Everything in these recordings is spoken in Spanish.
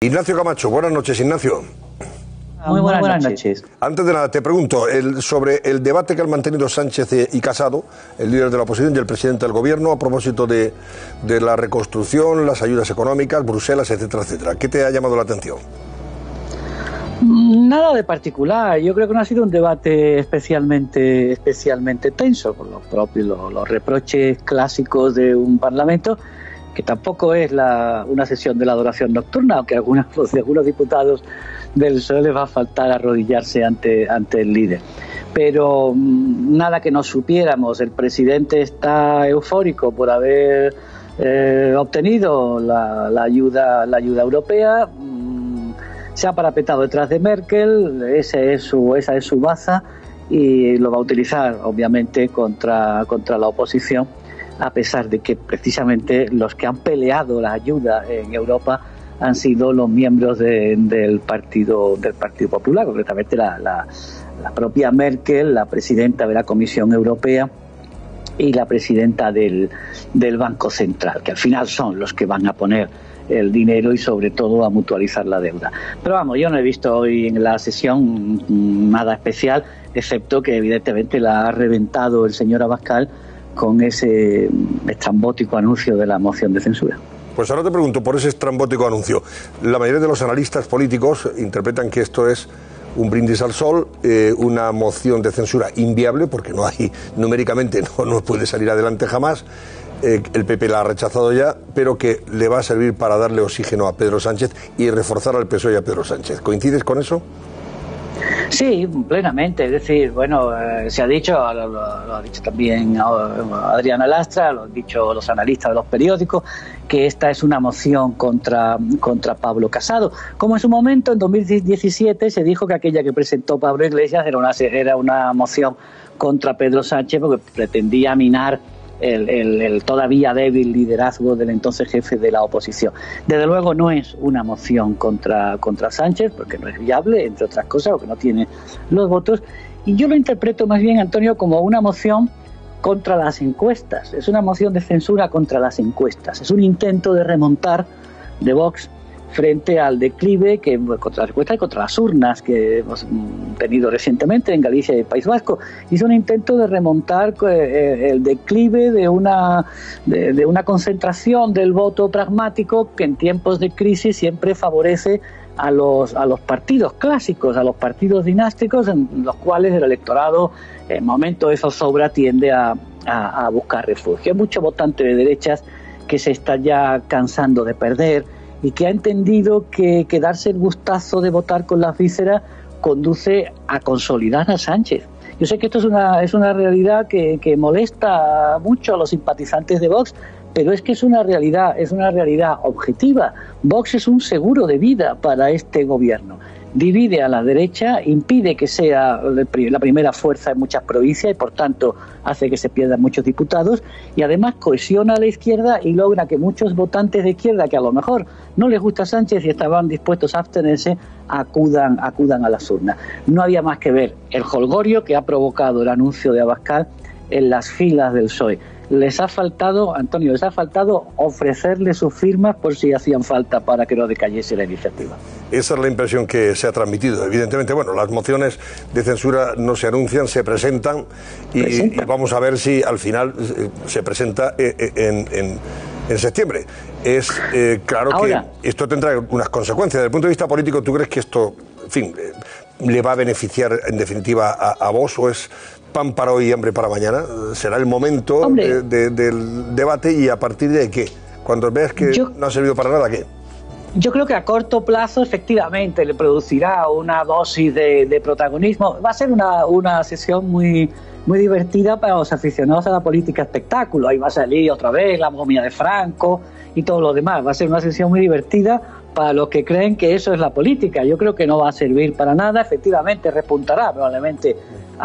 Ignacio Camacho, buenas noches, Ignacio. Muy buenas noches. Antes de nada, te pregunto sobre el debate que han mantenido Sánchez y Casado, el líder de la oposición y el presidente del gobierno, a propósito de la reconstrucción, las ayudas económicas, Bruselas, etcétera, etcétera. ¿Qué te ha llamado la atención? Nada de particular. Yo creo que no ha sido un debate especialmente tenso, por los reproches clásicos de un parlamento, que tampoco es una sesión de la adoración nocturna, aunque a algunos diputados del PSOE les va a faltar arrodillarse ante el líder. Pero nada que no supiéramos. El presidente está eufórico por haber obtenido la ayuda europea. Se ha parapetado detrás de Merkel, esa es su baza, y lo va a utilizar obviamente contra la oposición, a pesar de que precisamente los que han peleado la ayuda en Europa han sido los miembros del Partido Popular, concretamente la propia Merkel, la presidenta de la Comisión Europea y la presidenta del Banco Central, que al final son los que van a poner el dinero y sobre todo a mutualizar la deuda. Pero vamos, yo no he visto hoy en la sesión nada especial, excepto que evidentemente la ha reventado el señor Abascal con ese estrambótico anuncio de la moción de censura. Pues ahora te pregunto por ese estrambótico anuncio. La mayoría de los analistas políticos interpretan que esto es un brindis al sol, una moción de censura inviable, porque no hay, numéricamente no puede salir adelante jamás. El PP la ha rechazado ya, pero que le va a servir para darle oxígeno a Pedro Sánchez y reforzar al PSOE y a Pedro Sánchez. ¿Coincides con eso? Sí, plenamente. Es decir, bueno, se ha dicho, lo ha dicho también Adriana Lastra, lo han dicho los analistas de los periódicos, que esta es una moción contra Pablo Casado. Como en su momento, en 2017, se dijo que aquella que presentó Pablo Iglesias era una moción contra Pedro Sánchez porque pretendía minar el todavía débil liderazgo del entonces jefe de la oposición. Desde luego no es una moción contra Sánchez, porque no es viable, entre otras cosas, porque no tiene los votos, y yo lo interpreto más bien, Antonio, como una moción contra las encuestas. Es una moción de censura contra las encuestas, es un intento de remontar de Vox frente al declive contra las encuestas y contra las urnas que hemos tenido recientemente en Galicia y el País Vasco. Y es un intento de remontar el declive de una concentración del voto pragmático que en tiempos de crisis siempre favorece a los partidos clásicos, a los partidos dinásticos, en los cuales el electorado, en momentos de zozobra, tiende a buscar refugio. Hay mucho votante de derechas que se está ya cansando de perder y que ha entendido que darse el gustazo de votar con las vísceras conduce a consolidar a Sánchez. Yo sé que esto es una realidad que molesta mucho a los simpatizantes de Vox, pero es que es una realidad objetiva. Vox es un seguro de vida para este gobierno. Divide a la derecha, impide que sea la primera fuerza en muchas provincias y por tanto hace que se pierdan muchos diputados, y además cohesiona a la izquierda y logra que muchos votantes de izquierda que a lo mejor no les gusta Sánchez y estaban dispuestos a abstenerse acudan a las urnas. No había más que ver el jolgorio que ha provocado el anuncio de Abascal en las filas del PSOE. Les ha faltado, Antonio, ofrecerle sus firmas por si hacían falta para que no decayese la iniciativa. Esa es la impresión que se ha transmitido. Evidentemente, bueno, las mociones de censura no se anuncian, se presentan y vamos a ver si al final se presenta en septiembre. Es claro ahora, que esto tendrá unas consecuencias. Desde el punto de vista político, ¿tú crees que esto, en fin, le va a beneficiar en definitiva a vos o es pan para hoy y hambre para mañana? ¿Será el momento del debate y a partir de qué? Cuando veas que no ha servido para nada, ¿qué? Yo creo que a corto plazo efectivamente le producirá una dosis de protagonismo. Va a ser una sesión muy divertida para los aficionados a la política espectáculo. Ahí va a salir otra vez la momia de Franco y todo lo demás. Va a ser una sesión muy divertida para los que creen que eso es la política. Yo creo que no va a servir para nada. Efectivamente repuntará probablemente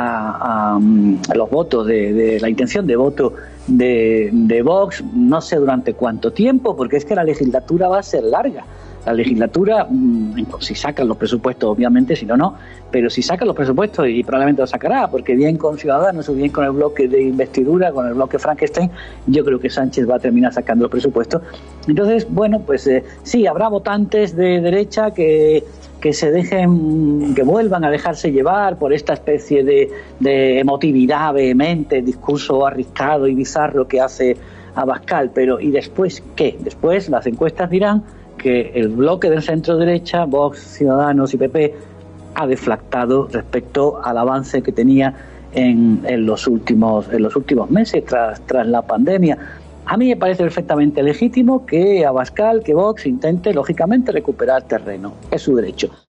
a los votos de la intención de voto de Vox, no sé durante cuánto tiempo, porque es que la legislatura va a ser larga. la legislatura, si sacan los presupuestos, obviamente, si no, no, pero si sacan los presupuestos, y probablemente lo sacará, porque bien con Ciudadanos o bien con el bloque de investidura, con el bloque Frankenstein, yo creo que Sánchez va a terminar sacando los presupuestos. Entonces, bueno, pues sí, habrá votantes de derecha que se dejen, que vuelvan a dejarse llevar por esta especie de emotividad vehemente, discurso arriscado y bizarro que hace Abascal, pero ¿y después qué? Después las encuestas dirán que el bloque del centro derecha, Vox, Ciudadanos y PP, ha deflactado respecto al avance que tenía en los últimos meses tras la pandemia. A mí me parece perfectamente legítimo que Abascal, que Vox intente lógicamente recuperar terreno, es su derecho.